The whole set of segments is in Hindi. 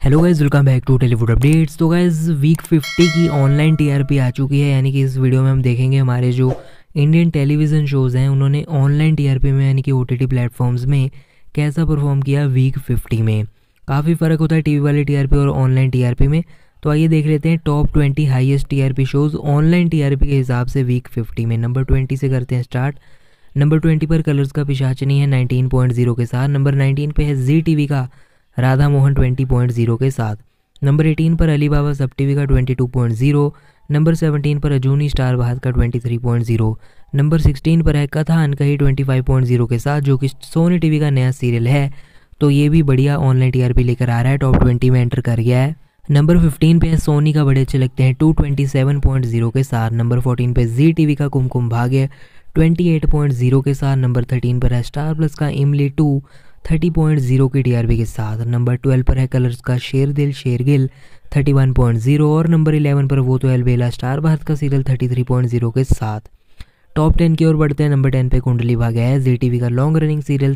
Hello guys, welcome back to Tellywood updates. तो गाइज वीक 50 की ऑनलाइन टीआरपी आ चुकी है, यानी कि इस वीडियो में हम देखेंगे हमारे जो इंडियन टेलीविज़न शोज़ हैं उन्होंने ऑनलाइन टीआरपी में यानी कि ओटीटी प्लेटफॉर्म्स में कैसा परफॉर्म किया वीक 50 में। काफ़ी फ़र्क होता है टीवी वाली टीआरपी और ऑनलाइन टीआरपी में। तो आइए देख लेते हैं top 20 highest TRP shows online TRP के हिसाब से वीक 50 में। नंबर 20 से करते हैं स्टार्ट। नंबर 20 पर कलर्स का पिशाचनी है 19.0 के साथ। नंबर 19 पे है जी टीवी का राधा मोहन 20.0 के साथ। नंबर 18 पर अली बाबा सब टीवी का 22.0। नंबर 17 पर अजूनी स्टार बहाद का 23.0। नंबर 16 पर है कथा अनकही 25.0 के साथ, जो कि सोनी टीवी का नया सीरियल है। तो ये भी बढ़िया ऑनलाइन टीआरपी लेकर आ रहा है, टॉप 20 में एंटर कर गया है। नंबर 15 पे है सोनी का बड़े अच्छे लगते हैं 227.0 के साथ। नंबर 14 पे जी टीवी का कुमकुम भाग्य 28.0 के साथ। नंबर 13 पर है स्टार प्लस का इमली 2 30.0 की टीआरपी के साथ। नंबर 12 पर है कलर्स का शेरदिल शेरगिल 31.0 और नंबर 11 पर वो तो अलबेला स्टार भारत का सीरियल 33.0 के साथ। टॉप 10 की ओर बढ़ते हैं। नंबर 10 पे कुंडली भाग्य है जी टीवी का लॉन्ग रनिंग सीरियल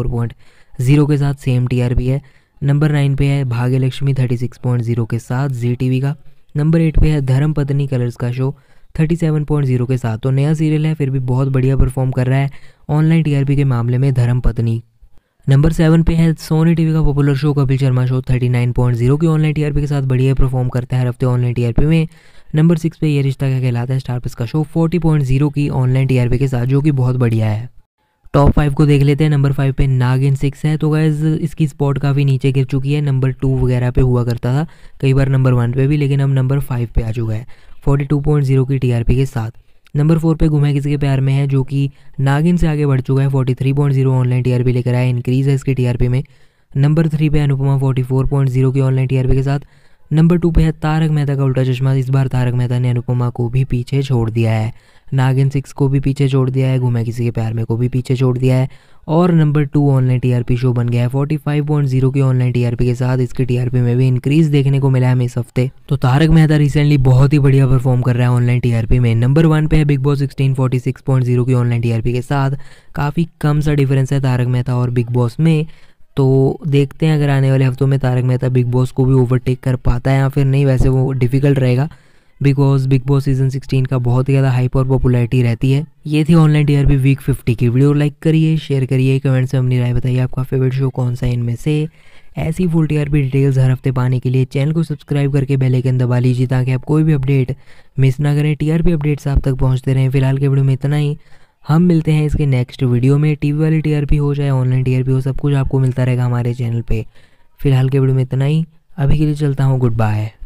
34.0 के साथ, सेम टीआरपी है। नंबर 9 पे है भाग्य लक्ष्मी 36.0 के साथ जी टीवी का। नंबर 8 पे है धर्म पत्नी कलर्स का शो 37.0 के साथ। तो नया सीरियल है, फिर भी बहुत बढ़िया परफॉर्म कर रहा है ऑनलाइन टीआरपी के मामले में धर्म पत्नी। नंबर 7 पे है सोनी टीवी का popular show Kapil Sharma show 39.0 की ऑनलाइन टीआरपी के साथ बढ़िया परफॉर्म करता है हर हफ्ते ऑनलाइन टीआरपी में। नंबर 6 पे ये रिश्ता क्या कहलाता है स्टार प्लस का शो 40.0 की ऑनलाइन टीआरपी के साथ, जो कि बहुत बढ़िया है। टॉप 5 को देख लेते हैं। नंबर 5 पे नागिन 6 है। तो गाइज इसकी स्पॉट काफ़ी नीचे गिर चुकी है, नंबर 2 वगैरह पे हुआ करता था, कई बार नंबर 1 पे भी, लेकिन अब नंबर 5 पे आ चुका है 42.0 की टीआरपी के साथ। नंबर 4 पे गुम है किसी के प्यार में है, जो कि नागिन से आगे बढ़ चुका है 43.0 ऑनलाइन टीआरपी लेकर आया, इंक्रीज है इसकी टीआरपी में। नंबर 3 पे अनुपमा 44.0 की ऑनलाइन टीआरपी के साथ। नंबर 2 पे है तारक मेहता का उल्टा चश्मा। इस बार तारक मेहता ने अनुपमा को भी पीछे छोड़ दिया है, नागिन 6 को भी पीछे छोड़ दिया है, गुम है किसी के प्यार में को भी पीछे छोड़ दिया है और नंबर 2 ऑनलाइन टीआरपी शो बन गया है 45.0 की ऑनलाइन टीआरपी के साथ। इसकी टीआरपी में भी इंक्रीज देखने को मिला है हमें इस हफ्ते। तो तारक मेहता रिसेंटली बहुत ही बढ़िया परफॉर्म कर रहा है ऑनलाइन टीआरपी में। नंबर 1 पे है बिग बॉस 16 46.0 की ऑनलाइन टीआरपी के साथ। काफ़ी कम सा डिफरेंस है तारक मेहता और बिग बॉस में। तो देखते हैं अगर आने वाले हफ्तों में तारक मेहता बिग बॉस को भी ओवरटेक कर पाता है या फिर नहीं। वैसे वो डिफिकल्ट रहेगा बिकॉज बिग बॉस सीजन 16 का बहुत ही ज़्यादा हाइप और पॉपुलैरिटी रहती है। ये थी ऑनलाइन टीआरपी वीक 50 की। वीडियो लाइक करिए, शेयर करिए, कमेंट से अपनी राय बताइए आपका फेवरेट शो कौन सा है इनमें से। ऐसी फुल टीआरपी डिटेल्स हर हफ्ते पाने के लिए चैनल को सब्सक्राइब करके बेल आइकन दबा लीजिए ताकि आप कोई भी अपडेट मिस ना करें। टीआरपी अपडेट्स आप तक पहुँचते रहें। फिलहाल के वीडियो में इतना ही, हम मिलते हैं इसके नेक्स्ट वीडियो में। टीवी वाली टीआरपी हो चाहे ऑनलाइन टीआरपी हो, सब कुछ आपको मिलता रहेगा हमारे चैनल पे। फिलहाल के वीडियो में इतना ही, अभी के लिए चलता हूँ, गुड बाय।